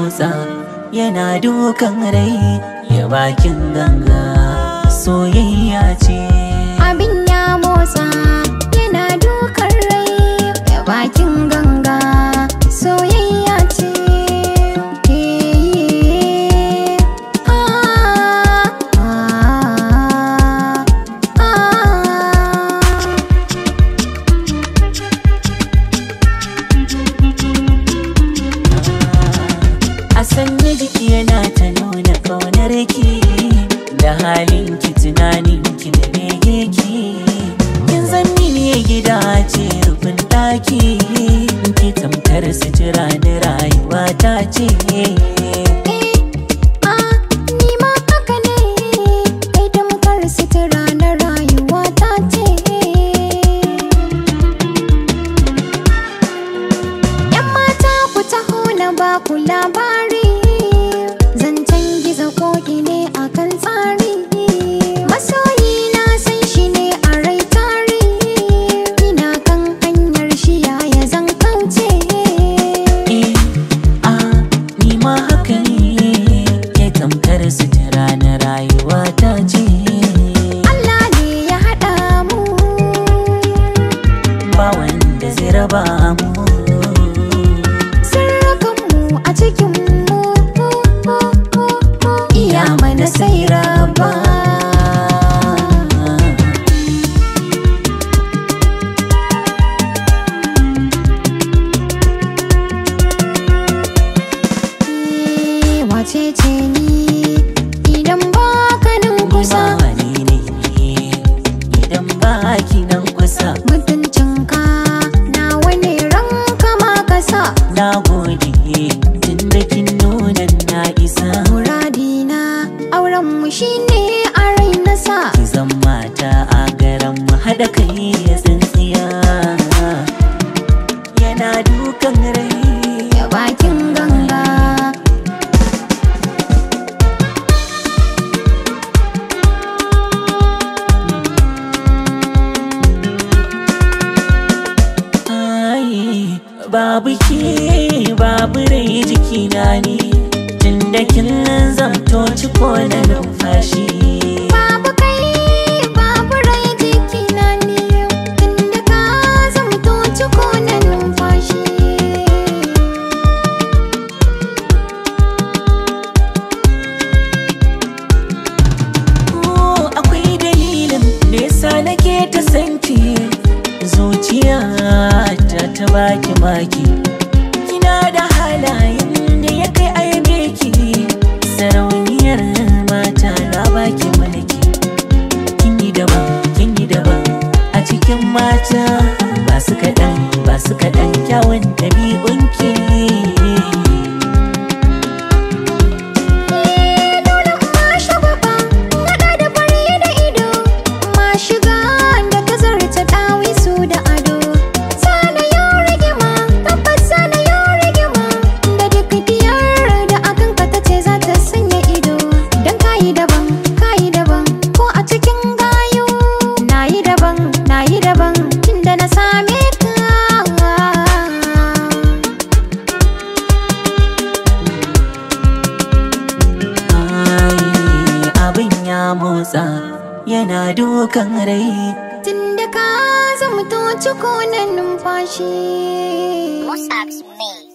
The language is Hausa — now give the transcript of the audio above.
motsa yana dukan rai ya bakin ganga soyayya ce. Abin ya motsa yana dukan rai ya bakin ganga soyayya ce. A sanya jiki yana ta nuna ƙaunar ki da halin ki tunanin ki da bege ki. Kin san mini gida ce rufin ɗaki ki tamkar sutura da rayuwa ta ce. Ni ma haka ne kai tamkar sutura na rayuwa ta ce. Yan mata ku taho na ba ku labari, zancen gizo koki ne akan tsari. Masoyi na san shi ne a rai tari, ina kan hanyar shi yaya zan kauce. Ni ma haka ne ke tamkar sutura na rayuwa ta ce. Allah ne ya haɗa mu, Ba wanda zai raba mu. sirrikanmu a cikinmu, iya mana sai raba. Wace ce ni idan ba ka nan kusa, Ni ne idan ba ki nan kusa. mutuncinka nawa ne ranka ma ka sa. Na gode tun da kin nuna na isa. Muradina aurenmu shine a rai na sa. Ki zan mata a garan mu haɗa kai ya tsintsiya yana dukan rai Ya bakin ganga babu ke babu rai jikina ne tunda kin zamto ciko na numfashi. babu kai babu rai jikina ne, tunda ka zamto ciko na numfashi. Akwai dalilin da yasa nake ta sanki, zuciya ta baki maki. Kina da halayen da ya kai aibe ki, sarauniyar mata na baki mulki. Kin yi daban a cikin mata, ba su kaɗan kyawun ɗabi'unki. Dole ma shagwaba naɗa da fari da ido, ma shiga da ta zarta ɗawisu da ado. Sana yau rigima tabbas sana yau rigima, da duk diyar da akan ka ta ce za ta sanya ido. Dan kayi daban ko a cikin gayu, nayi daban tunda na same ka. Abin ya motsa yana dukan rai. Tunda ka zamto ciko na numfashi. What's up, me?